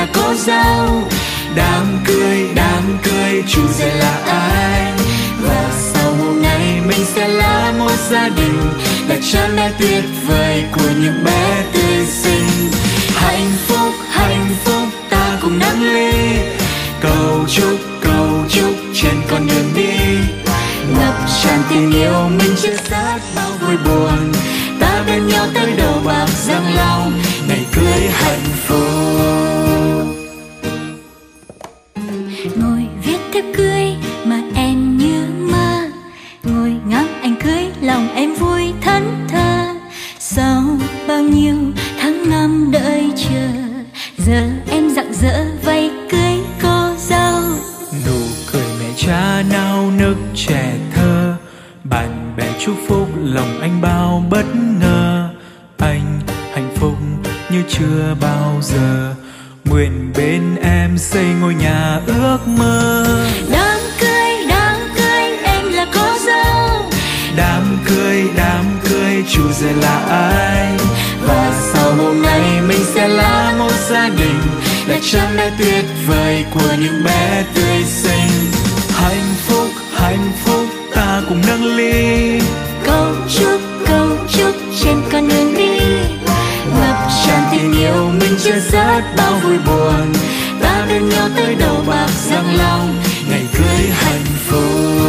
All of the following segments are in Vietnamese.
là cô dâu. Đám cưới chủ rể là ai? Và sau hôm nay mình sẽ là một gia đình, là cha mẹ tuyệt vời của những bé tươi xinh. Hạnh phúc ta cùng nâng ly, cầu chúc trên con đường đi. Ngập tràn tình yêu mình chia sẻ bao vui buồn, ta bên nhau tới đầu bạc răng long, ngày cưới hạnh phúc. Ngồi viết thiếp cưới mà em như mơ, ngồi ngắm anh cưới lòng em vui thẫn thờ. Sau bao nhiêu tháng năm đợi chờ, giờ em rạng rỡ vây cưới cô dâu. Nụ cười mẹ cha nao nức trẻ thơ, bạn bè chúc phúc lòng anh bao bất ngờ. Anh hạnh phúc như chưa bao giờ, nguyện bên em xây ngôi nhà ước mơ. Đám cưới em là cô dâu. Đám cưới chủ rể là ai? Và sau hôm nay mình sẽ là một gia đình, là cha mẹ tuyệt vời của những bé tươi xinh. Hạnh phúc ta cùng nâng ly, Cầu chúc trên con đường đi. ngập tràn tình yêu mình chia sẻ bao vui buồn, ta bên nhau tới đầu bạc răng long, ngày cưới hạnh phúc.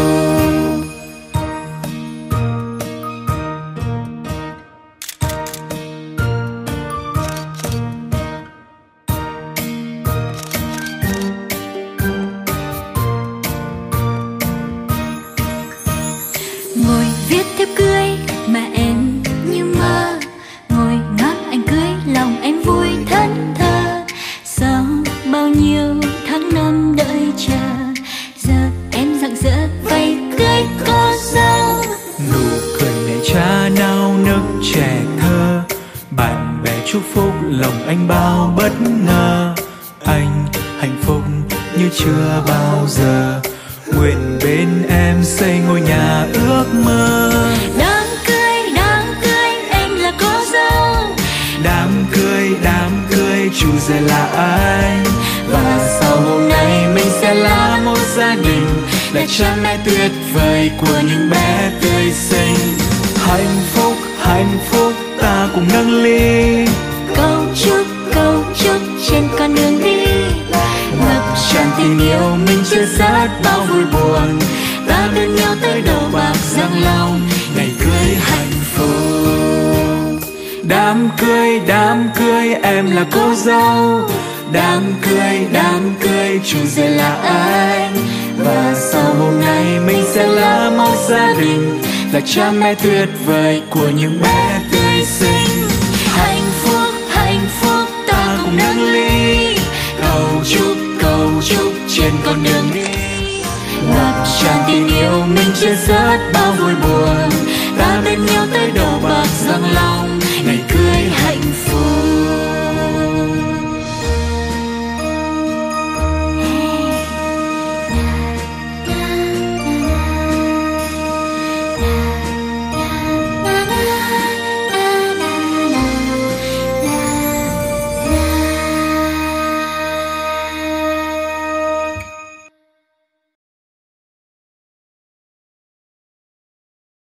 Ngồi viết thiếp cưới mà em như mơ, ngồi ngắm anh cưới lòng em vui thẫn thờ. Sau bao nhiêu tháng năm đợi chờ, giờ em rạng rỡ vây cưới cô dâu. Nụ cười mẹ cha nao nức trẻ thơ, bạn bè chúc phúc lòng anh bao bất ngờ. Anh hạnh phúc như chưa bao giờ, nguyện bên em xây ngôi nhà ước mơ. Đám cưới em là cô dâu. Đám cưới chủ rể là ai? Và sau hôm nay mình sẽ là một gia đình, là cha mẹ tuyệt vời của những bé tươi xinh. Hạnh phúc ta cùng nâng ly, Cầu chúc trên con đường đi. ngập tràn tình yêu mình chia sẻ bao vui buồn, ta bên nhau tới đầu bạc răng long, ngày cưới hạnh phúc. Đám cưới em là cô dâu. Đám cưới chủ rể là ai? Và sau hôm nay mình sẽ là một gia đình, là cha mẹ tuyệt vời của những bé tươi xinh. Hạnh phúc ta cùng nâng ly, cầu chúc trên con đường đi. Ngập tràn tình yêu mình chia sẻ bao vui buồn, ta bên nhau tới đầu bạc răng long, ngày cưới hạnh phúc.